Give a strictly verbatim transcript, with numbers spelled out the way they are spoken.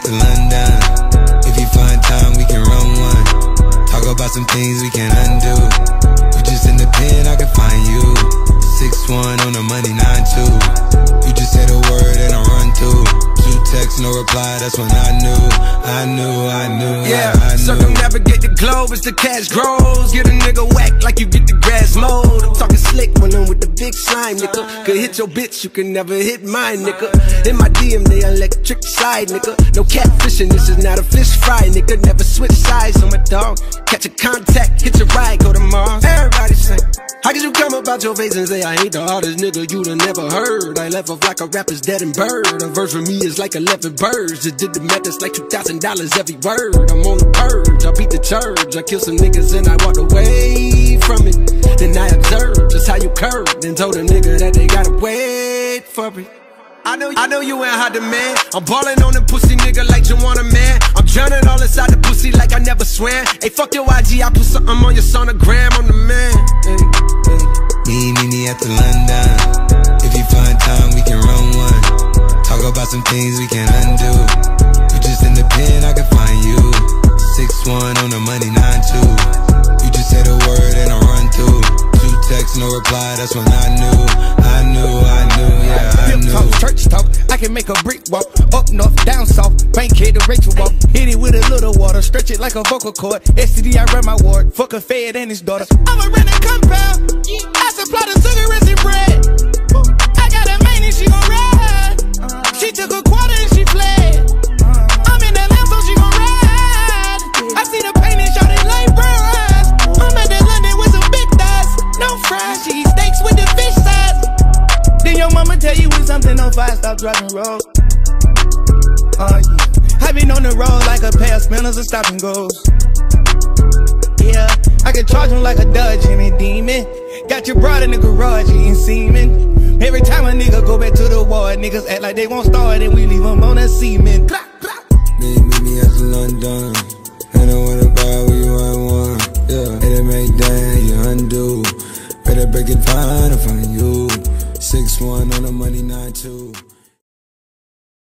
to London. If you find time, we can run one. Talk about some things we can undo. You just in the pen, I can find you. six one on the money, nine two. You just say the word and I run through. Two texts, no reply, that's when I knew. I knew, I knew, yeah, I, I knew. Circumnavigate the globe as the cash grows. Get a nigga whack like you get the grass mowed. I'm talking slick when I'm with the big slime, nigga. Could hit your bitch, you can never hit mine, nigga. In my D M, they electric side, nigga. No catfishing, this is not a fish fry, nigga. Never switch sides on my dog. Catch a contact, hit your ride, go to Mars. Everybody sing. How could you come about your face and say I ain't the hardest nigga you'd have never heard? I left off like a rapper's dead and bird. A verse for me is like eleven birds. Just did the math, it's like two thousand dollars every word. I'm on the purge, I beat the church. I killed some niggas and I walked away from it. Then I observed just how you curved and told a nigga that they gotta wait for it. I know, I know you ain't hot demand. I'm ballin' on the pussy nigga like you want a man. I'm drowning all inside the pussy like I never swam. Hey, fuck your I G, I put something on your sonogram. I'm the man. Hey, hey. Me, me, me at the London. If you find time, we can run one. Talk about some things we can undo. You just in the pen, I can find you. six one on the money, nine two. You just say the word and I run through. Two texts, no reply, that's when I knew. I knew, I knew, yeah, I knew. Talk, church talk, I can make a brick walk. Up north, down south, Bankhead to Rachel walk. Hit it with a little water, stretch it like a vocal cord. S T D, I run my ward, fuck a fed and his daughter. I'm a rent a compound, I supply the cigarettes and bread. I got a main and she gon' ride. She took a quarter and she fled. I'm in that lamp so she gon' ride. I see the pain and shot it like brown eyes. I'm at that London with some big thighs. No fries, cheese steaks with the fish size. Then your mama tell you when something on fire, stop driving road. Oh yeah, I been on the road like a pair of spinners and stop and goes. Yeah, I can charge them like a Dodge and a demon. Got your broad in the garage eating semen. Every time a nigga go back to the ward, niggas act like they won't start and we leave them on a cement. Me, me, me at the London. I know what about we